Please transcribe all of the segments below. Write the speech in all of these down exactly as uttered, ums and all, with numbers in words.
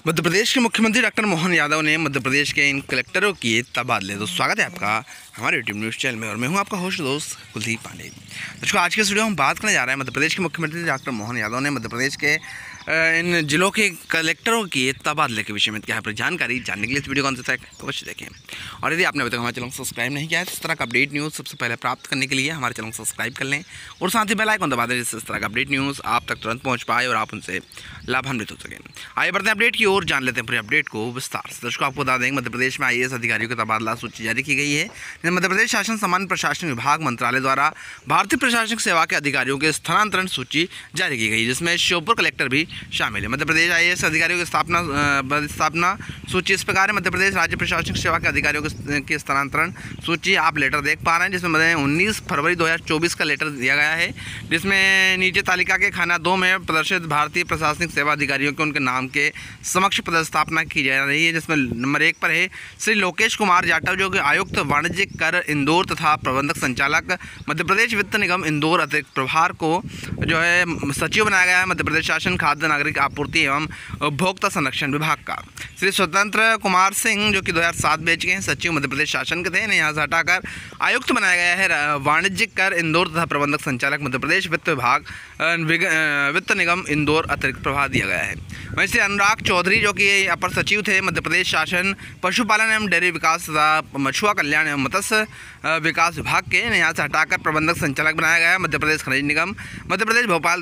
मध्य प्रदेश के मुख्यमंत्री डॉक्टर मोहन यादव ने मध्य प्रदेश के इन कलेक्टरों किए तबादले। तो स्वागत है आपका हमारे यूट्यूब न्यूज़ चैनल में और मैं हूं आपका होस्ट दोस्त कुलदीप पांडे। दोस्तों आज के इस वीडियो में हम बात करने जा रहे हैं मध्य प्रदेश के मुख्यमंत्री डॉक्टर मोहन यादव ने मध्य प्रदेश के इन जिलों के कलेक्टरों की तबादले के विषय में क्या है जानकारी जानने के लिए इस वीडियो को अंत तक अवश्य देखें। और यदि आपने अभी तक हमारे चैनल को सब्सक्राइब नहीं किया है तो इस तरह का अपडेट न्यूज़ सबसे पहले प्राप्त करने के लिए हमारे चैनल को सब्सक्राइब कर लें और साथ ही बेल आइकन दबा दें जिससे इस तरह का अपडेट न्यूज़ आप तक तुरंत पहुँच पाए और आप उनसे लाभान्वित हो सकें। आइए बढ़ते हैं अपडेट की ओर, जान लेते हैं पूरे अपडेट को विस्तार से। दर्शकों आपको बता दें मध्य प्रदेश में आई ए एस अधिकारियों की तबादला सूची जारी की गई है। मध्य प्रदेश शासन सामान्य प्रशासन विभाग मंत्रालय द्वारा भारतीय प्रशासनिक सेवा के अधिकारियों के स्थानांतरण सूची जारी की गई, जिसमें श्योपुर कलेक्टर भी शामिल है। मध्य प्रदेश आई ए एस अधिकारियों की स्थापना स्थापना सूची इस प्रकार है। मध्य प्रदेश राज्य प्रशासनिक सेवा के अधिकारियों के स्थानांतरण सूची आप लेटर देख पा रहे हैं, जिसमें उन्नीस फरवरी दो हज़ार चौबीस का लेटर दिया गया है, जिसमें नीचे तालिका के खाना दो में प्रदर्शित भारतीय प्रशासनिक सेवा अधिकारियों के उनके नाम के समक्ष पदस्थापना की जा रही है। जिसमें नंबर एक पर है श्री लोकेश कुमार जाटव, जो कि आयुक्त वाणिज्यिक कर इंदौर तथा प्रबंधक संचालक मध्य प्रदेश वित्त निगम इंदौर अतिरिक्त प्रभार को जो है सचिव बनाया गया है मध्य प्रदेश शासन खाद्य नागरिक आपूर्ति एवं उपभोक्ता संरक्षण विभाग का। श्री स्वतंत्र कुमार सिंह, जो कि दो हज़ार सात बैच के हैं, सचिव मध्य प्रदेश शासन के थे, इन्हें यहाँ से हटाकर आयुक्त बनाया गया है वाणिज्यिक कर इंदौर तथा प्रबंधक संचालक मध्य प्रदेश वित्त विभाग वित्त निगम इंदौर अतिरिक्त प्रभार दिया गया है। वहीं से अनुराग चौधरी, जो कि अपर सचिव थे मध्य प्रदेश शासन पशुपालन एवं डेयरी विकास तथा मछुआ कल्याण एवं मत्स्य विकास विभाग के, इन्हें यहाँ से हटाकर प्रबंधक संचालक बनाया गया है मध्य प्रदेश खनिज निगम मध्य प्रदेश भोपाल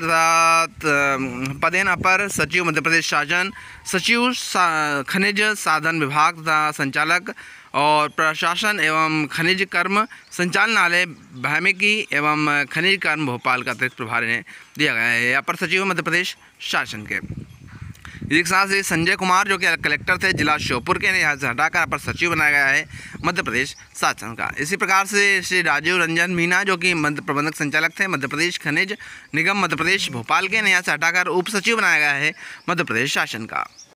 तथा पदेन अपर सचिव मध्य प्रदेश शासन सचिव सा, खनिज साधन विभाग तथा संचालक और प्रशासन एवं खनिज कर्म संचालनालय भैमिकी एवं खनिज कर्म भोपाल का अतिरिक्त प्रभार इन्हें दिया गया है। अपर सचिव मध्य प्रदेश शासन के एक साथ से संजय कुमार, जो कि कलेक्टर थे जिला श्योपुर के, यहाँ से हटाकर अपर सचिव बनाया गया है मध्य प्रदेश शासन का। इसी प्रकार से श्री राजीव रंजन मीना, जो कि मध्य प्रबंधक संचालक थे मध्य प्रदेश खनिज निगम मध्य प्रदेश भोपाल के, यहाँ से हटाकर उप सचिव बनाया गया है मध्य प्रदेश शासन का।